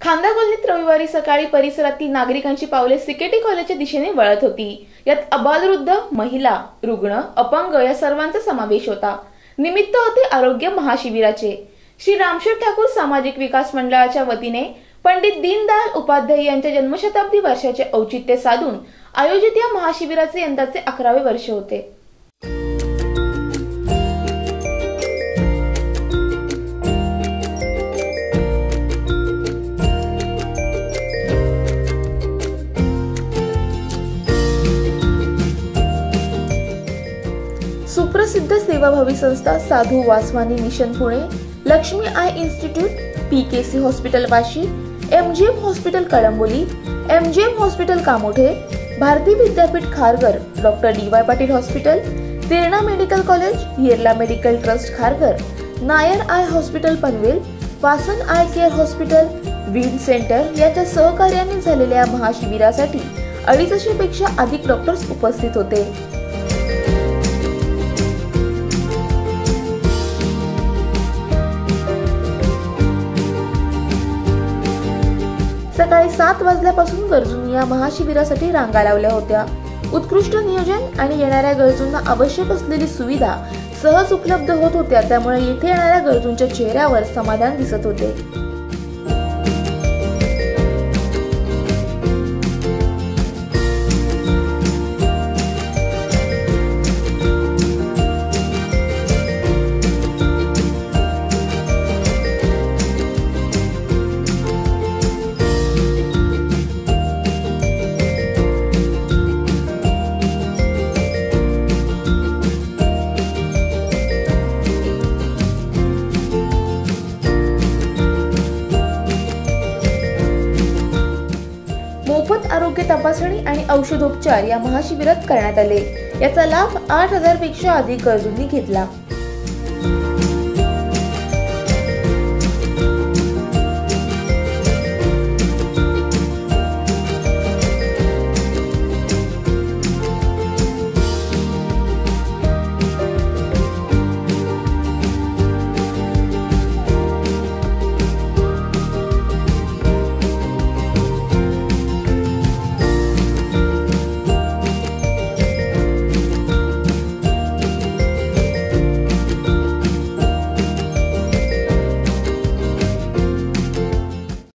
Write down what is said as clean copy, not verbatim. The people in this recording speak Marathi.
खांदा कॉलनीत रविवारी सकाळी परिसरातील नागरिकांची पावले सिकेटी कॉलेजच्या दिशेने वळत होती। यात अबालवृद्ध, महिला, रुग्ण, अपंग या सर्वांचा समावेश होता। निमित्त होते आरोग्य महाशिबिराचे। श्री रामशेठ ठाकूर सामाजिक विकास मंडळाच्या वतीने पंडित दीनदयाल उपाध्याय यांच्या जन्मशताब्दी वर्षाचे औचित्य साधून आयोजित या महाशिबिराचे यंदाचे 11वे वर्ष होते। सुप्रसिद्ध सेवाभावी संस्था Sadhu Vaswani mission Pune, Laxmi eye institute, PKC hospital Vashi, MGM hospital Kalamboli, MGM hospital Kamothe, Bharati Vidyapeeth Kharghar, doctor DY Patil hospital, Terna medical college, Yerala medical trust Kharghar, Nair eye hospital Panvel, Vasan eye care hospital, विन सेंटर याच्या सहकार्याने झालेल्या महाशिबिरासाठी 250 पेक्षा अधिक डॉक्टर्स उपस्थित होते। सकाळी 7 वाजल्यापासून गरजूंनी या महाशिबिरासाठी रांगा लावल्या होत्या। उत्कृष्ट नियोजन आणि येणाऱ्या गरजूंना आवश्यक असलेली सुविधा सहज उपलब्ध होत होत्या, त्यामुळे येथे येणाऱ्या गरजूंच्या चेहऱ्यावर समाधान दिसत होते। मोफत आरोग्य तपासणी आणि औषधोपचार या महाशिबिरात करण्यात आले। याचा लाभ 8000 पेक्षा अधिक गरजूंनी घेतला।